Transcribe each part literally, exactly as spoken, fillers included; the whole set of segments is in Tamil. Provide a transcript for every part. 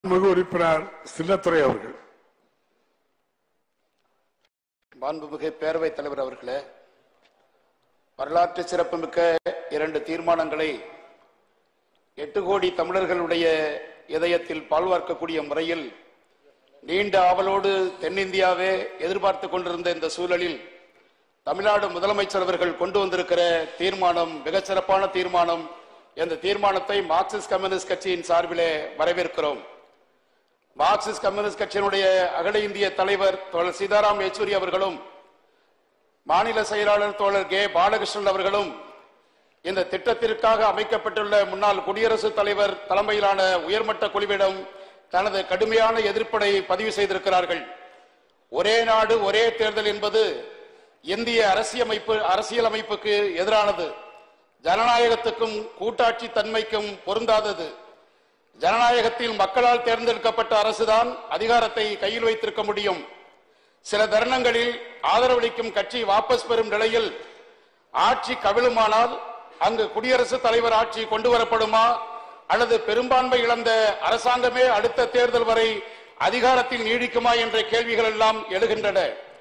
உறுப்பினர் சின்னத்துரை அவர்கள். மாண்புமிகு பேரவைத் தலைவர் அவர்களே, வரலாற்று சிறப்புமிக்க இரண்டு தீர்மானங்களை எட்டு கோடி தமிழர்களுடைய இதயத்தில் பால்வார்க்கக்கூடிய முறையில் நீண்ட ஆவலோடு தென்னிந்தியாவே எதிர்பார்த்து கொண்டிருந்த இந்த சூழலில் தமிழ்நாடு முதலமைச்சர் அவர்கள் கொண்டு வந்திருக்கிற தீர்மானம் மிகச்சிறப்பான தீர்மானம். இந்த தீர்மானத்தை மார்க்சிஸ்ட் கம்யூனிஸ்ட் கட்சியின் சார்பிலே வரவேற்கிறோம். மார்க்சிஸ்ட் கம்யூனிஸ்ட் கட்சியினுடைய அகில இந்திய தலைவர் தோழர் சீதாராம் யெச்சூரி அவர்களும் மாநில செயலாளர் தோழர் கே பாலகிருஷ்ணன் அவர்களும் இந்த திட்டத்திற்காக அமைக்கப்பட்டுள்ள முன்னாள் குடியரசுத் தலைவர் தலைமையிலான உயர்மட்ட குழுவிடம் தனது கடுமையான எதிர்ப்பை பதிவு செய்திருக்கிறார்கள். ஒரே நாடு ஒரே தேர்தல் என்பது இந்திய அரசியமைப்பு அரசியலமைப்புக்கு எதிரானது, ஜனநாயகத்துக்கும் கூட்டாட்சி தன்மைக்கும் பொருந்தாதது. ஜனநாயகத்தில் மக்களால் தேர்ந்தெடுக்கப்பட்ட அரசுதான் அதிகாரத்தை கையில் வைத்திருக்க முடியும். சில தருணங்களில் ஆதரவளிக்கும் கட்சி வாபஸ் பெறும் நிலையில் ஆட்சி கவிழுமானால் அங்கு குடியரசுத் தலைவர் ஆட்சி கொண்டு வரப்படுமா அல்லது பெரும்பான்மை இழந்த அரசாங்கமே அடுத்த தேர்தல் வரை அதிகாரத்தில் நீடிக்குமா என்ற கேள்விகள் எல்லாம் எழுகின்றன.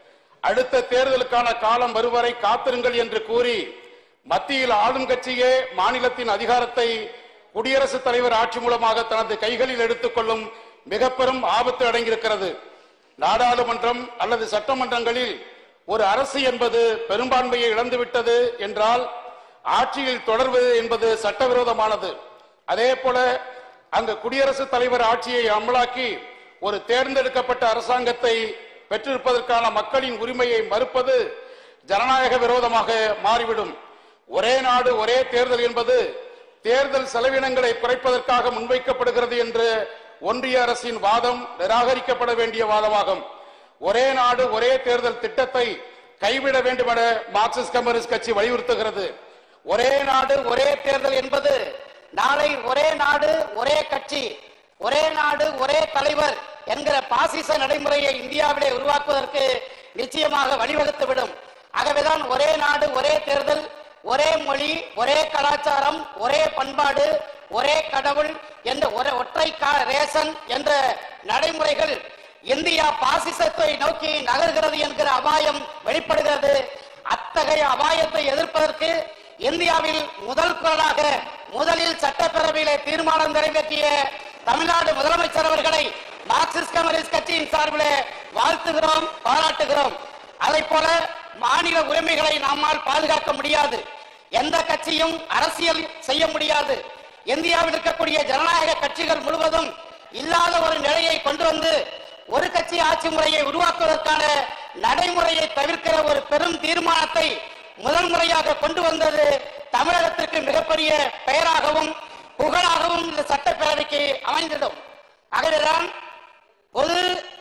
அடுத்த தேர்தலுக்கான காலம் வருவரை காத்திருங்கள் என்று கூறி மத்தியில் ஆளும் கட்சியே மாநிலத்தின் அதிகாரத்தை குடியரசுத் தலைவர் ஆட்சி மூலமாக தனது கைகளில் எடுத்துக் கொள்ளும் மிக பெரும் ஆபத்து அடங்கியிருக்கிறது. நாடாளுமன்றம் அல்லது சட்டமன்றங்களில் ஒரு அரசு என்பது பெரும்பான்மையை இழந்துவிட்டது என்றால் ஆட்சியில் தொடர்வது என்பது சட்டவிரோதமானது. அதே போல அங்கு குடியரசுத் தலைவர் ஆட்சியை அமலாக்கி ஒரு தேர்ந்தெடுக்கப்பட்ட அரசாங்கத்தை பெற்றிருப்பதற்கான மக்களின் உரிமையை மறுப்பது ஜனநாயக விரோதமாக மாறிவிடும். ஒரே நாடு ஒரே தேர்தல் என்பது தேர்தல் செலவினங்களை குறைப்பதற்காக முன்வைக்கப்படுகிறது என்று ஒன்றிய அரசின் வாதம் நிராகரிக்கப்பட வேண்டிய வாதமாகும். ஒரே நாடு ஒரே தேர்தல் திட்டத்தை கைவிட வேண்டும் என மார்க்சிஸ்ட் கம்யூனிஸ்ட் கட்சி வலியுறுத்துகிறது. ஒரே நாடு ஒரே தேர்தல் என்பது நாளை ஒரே நாடு ஒரே கட்சி, ஒரே நாடு ஒரே தலைவர் என்கிற பாசிச நடைமுறையை இந்தியாவிலே உருவாக்குவதற்கு நிச்சயமாக வழிவகுத்துவிடும். ஆகவேதான் ஒரே நாடு ஒரே தேர்தல், ஒரே மொழி, ஒரே கலாச்சாரம், ஒரே பண்பாடு, ஒரே கடவுள் என்ற ஒரே ஒற்றை ரேசன் என்ற நடைமுறைகள் இந்தியா பாசிசத்தை நோக்கி நகர்கிறது என்கிற அபாயம் வெளிப்படுகிறது. அத்தகைய அபாயத்தை எதிர்ப்பதற்கு இந்தியாவில் முதல் குரலாக முதலில் சட்டப்பேரவையிலே தீர்மானம் நிறைவேற்றிய தமிழ்நாடு முதலமைச்சர் அவர்களை மார்க்சிஸ்ட் கம்யூனிஸ்ட் கட்சியின் சார்பிலே வாழ்த்துகிறோம், பாராட்டுகிறோம். அதை போல மாநில உரிமைகளை நம்மால் பாதுகாக்க முடியாது, எந்த கட்சியும் அரசியல் செய்ய முடியாது. இந்தியாவில் இருக்கக்கூடிய ஜனநாயக கட்சிகள் முழுவதும் இல்லாத ஒரு நிலையை கொண்டு வந்து ஒரு கட்சி ஆட்சி முறையை உருவாக்குவதற்கான நடைமுறையை தவிர்க்கிற ஒரு பெரும் தீர்மானத்தை முதல் முறையாக கொண்டு வந்தது தமிழகத்திற்கு மிகப்பெரிய பெயராகவும் புகழாகவும் இந்த சட்டப்பேரவைக்கு அமைந்திடும். ஆகவேதான் பொது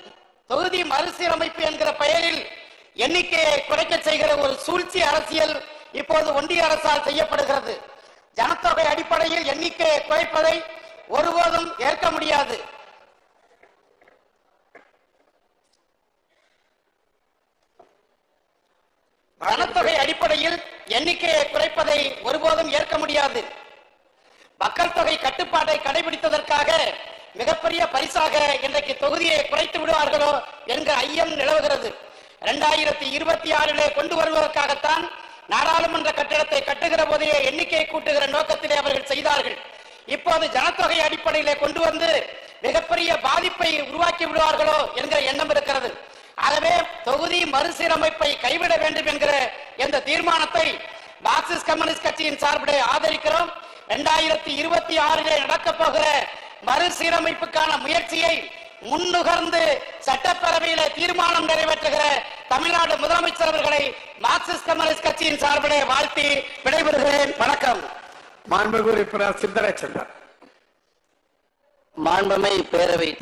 தொகுதி மறுசீரமைப்பு என்கிற பெயரில் எண்ணிக்கையை குறைக்க செய்கிற ஒரு சூழ்ச்சி அரசியல் இப்போது ஒன்றிய அரசால் செய்யப்படுகிறது. ஜனத்தொகை அடிப்படையில் எண்ணிக்கையை குறைப்பதை ஒருபோதும் ஏற்க முடியாது. ஜனத்தொகை அடிப்படையில் எண்ணிக்கையை குறைப்பதை ஒருபோதும் ஏற்க முடியாது. மக்கள் தொகை கட்டுப்பாட்டை கடைபிடித்ததற்காக மிகப்பெரிய பரிசாக இன்றைக்கு தொகுதியை குறைத்து விடுவார்களோ என்ற ஐயம் நிலவுகிறது. இரண்டாயிரத்தி இருபத்தி ஆறிலே கொண்டு வருவதற்காகத்தான் நாடாளுமன்ற கட்டிடத்தை கட்டுகிற போதே எண்ணிக்கையை கூட்டுகிற நோக்கத்திலே அவர்கள் செய்தார்கள். இப்போது ஜனத்தொகை அடிப்படையிலே கொண்டு வந்து மிகப்பெரிய பாதிப்பை உருவாக்கி விடுவார்களோ என்கிற எண்ணம் இருக்கிறது. ஆகவே தொகுதி மறுசீரமைப்பை கைவிட வேண்டும் என்கிற இந்த தீர்மானத்தை மார்க்சிஸ்ட் கம்யூனிஸ்ட் கட்சியின் சார்பிலே ஆதரிக்கிறோம். இரண்டாயிரத்தி இருபத்தி ஆறிலே நடக்கப் போகிற மறுசீரமைப்புக்கான முயற்சியை முன்னுகர்ந்து சட்டப்பேரவையிலே தீர்மானம் நிறைவேற்றுகிற தமிழ்நாடு முதலமைச்சர் அவர்களை மார்க்சிஸ்ட் கம்யூனிஸ்ட் கட்சியின் சார்பிலே வாழ்த்தி விடைபெறுகிறேன். வணக்கம். மாண்புமிகு உறுப்பினர் சிந்தனை சென்றார். மாண்புமை பேரவை